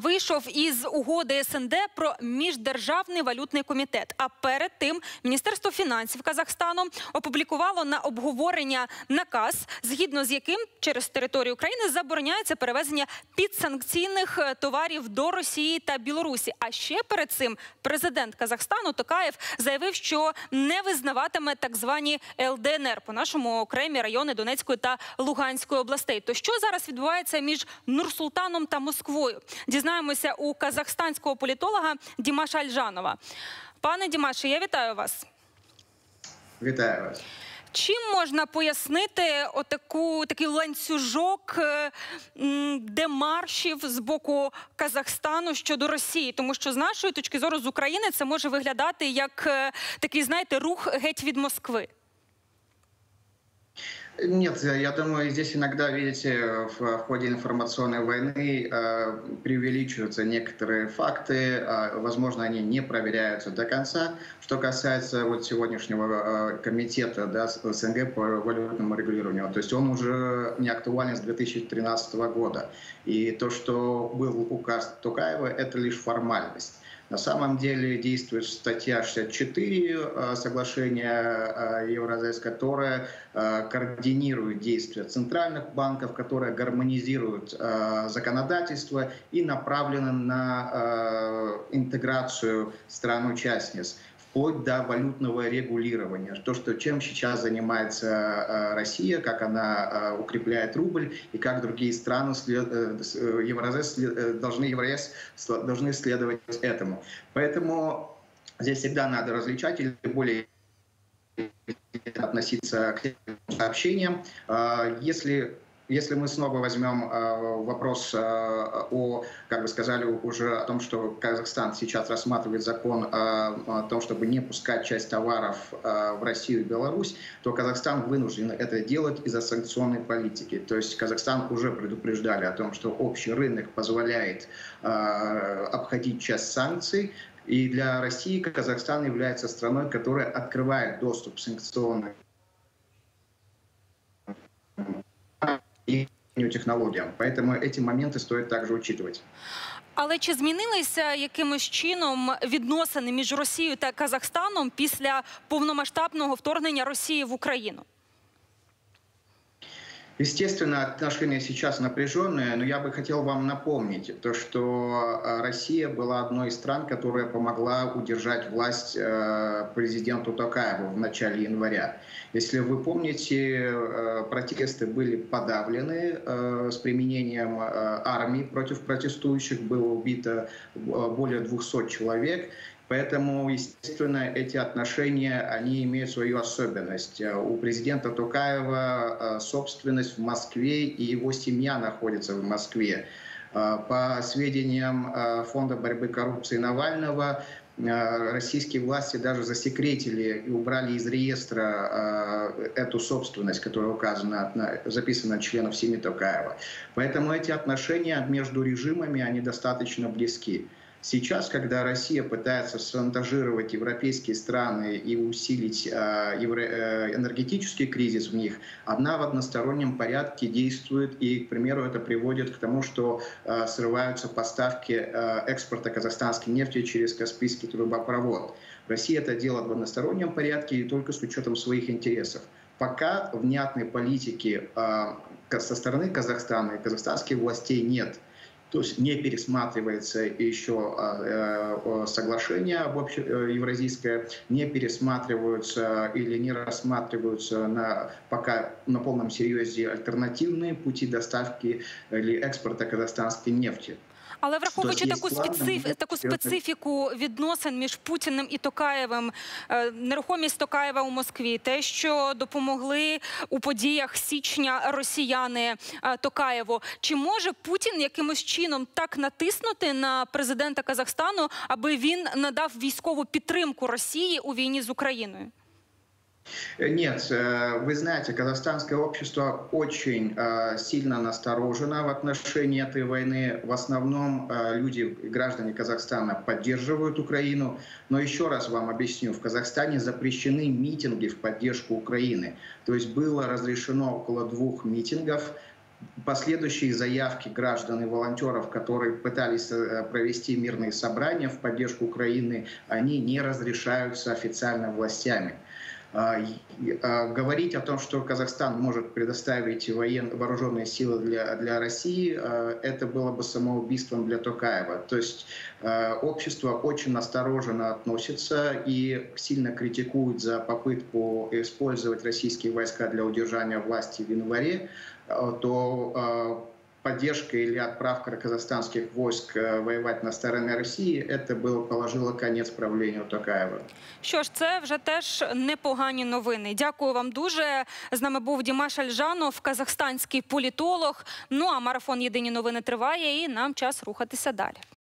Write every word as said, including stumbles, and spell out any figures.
вийшов із угоди ес ен де про міждержавний валютний комітет. А перед тим Міністерство фінансів Казахстану опублікувало на обговорення наказ, згідно з яким через територію України забороняється перевезення підсанкційних товарів до Росії та Білорусі. А ще перед цим президент Казахстану Токаєв заявив, що не визнаватиме так звані ел де ен ер, по-нашому окремі райони Донецької та Луганської областей. То що зараз відбувається між Нур-Султаном та Москвою? Дізнаємося у казахстанського політолога Дімаша Альжанова. Пане Дімаше, я вітаю вас. Вітаю вас. Чим можна пояснити отаку, такий ланцюжок демаршів з боку Казахстану щодо Росії? Тому що з нашої точки зору, з України, це може виглядати як такий, знаєте, рух геть від Москви. Нет, я думаю, здесь иногда, видите, в ходе информационной войны э, преувеличиваются некоторые факты, э, возможно, они не проверяются до конца. Что касается вот сегодняшнего э, комитета, да, эс эн гэ по валютному регулированию, то есть он уже не актуален с две тысячи тринадцатого года. И то, что был указ Токаева, это лишь формальность. На самом деле действует статья шестьдесят четыре соглашения Евразес, которая координирует действия центральных банков, которая гармонизирует законодательство и направлена на интеграцию стран-участниц, вплоть до валютного регулирования. То, что, чем сейчас занимается Россия, как она укрепляет рубль и как другие страны Евразес должны, Евразес должны следовать этому. Поэтому здесь всегда надо различать или более относиться к сообщениям. Если Если мы снова возьмем э, вопрос э, о, как вы сказали, уже о том, что Казахстан сейчас рассматривает закон э, о том, чтобы не пускать часть товаров э, в Россию и Беларусь, то Казахстан вынужден это делать из-за санкционной политики. То есть Казахстан уже предупреждали о том, что общий рынок позволяет э, обходить часть санкций. И для России Казахстан является страной, которая открывает доступ к санкционным технологіям. Поэтому эти моменты стоит также учитывать. Але чи змінилися якимось чином відносини між Росією та Казахстаном після повномасштабного вторгнення Росії в Україну? Естественно, отношения сейчас напряженные, но я бы хотел вам напомнить, то, что Россия была одной из стран, которая помогла удержать власть президенту Токаеву в начале января. Если вы помните, протесты были подавлены с применением армии против протестующих, было убито более двухсот человек. Поэтому, естественно, эти отношения, они имеют свою особенность. У президента Токаева собственность в Москве, и его семья находится в Москве. По сведениям Фонда борьбы с коррупцией Навального, российские власти даже засекретили и убрали из реестра эту собственность, которая указана, записана от членов семьи Токаева. Поэтому эти отношения между режимами, они достаточно близки. Сейчас, когда Россия пытается шантажировать европейские страны и усилить э, энергетический кризис в них, она в одностороннем порядке действует, и, к примеру, это приводит к тому, что э, срываются поставки э, экспорта казахстанской нефти через Каспийский трубопровод. Россия это делает в одностороннем порядке и только с учетом своих интересов. Пока внятной политики э, со стороны Казахстана и казахстанских властей нет. То есть не пересматривается еще э, соглашение евразийское, не пересматриваются или не рассматриваются на, пока на полном серьезе альтернативные пути доставки или экспорта казахстанской нефти. Але враховуючи таку, специф... таку специфіку відносин між Путіним і Токаєвим, нерухомість Токаєва у Москві, те, що допомогли у подіях січня росіяни Токаєву, чи може Путін якимось чином так натиснути на президента Казахстану, аби він надав військову підтримку Росії у війні з Україною? Нет, вы знаете, казахстанское общество очень сильно насторожено в отношении этой войны. В основном люди, граждане Казахстана поддерживают Украину. Но еще раз вам объясню, в Казахстане запрещены митинги в поддержку Украины. То есть было разрешено около двух митингов. последующие заявки граждан и волонтеров, которые пытались провести мирные собрания в поддержку Украины, они не разрешаются официально властями. Говорить о том, что Казахстан может предоставить воен... вооруженные силы для, для России, это было бы самоубийством для Токаева. То есть общество очень осторожно относится и сильно критикует за попытку использовать российские войска для удержания власти в январе, то поддержка или отправка казахстанских войск воювати на стороні Росії, це було, положило конець правлінню Токаєва. Що ж, це вже теж непогані новини. Дякую вам дуже. З нами був Дімаш Альжанов, казахстанський політолог. Ну а марафон «Єдині новини» триває і нам час рухатися далі.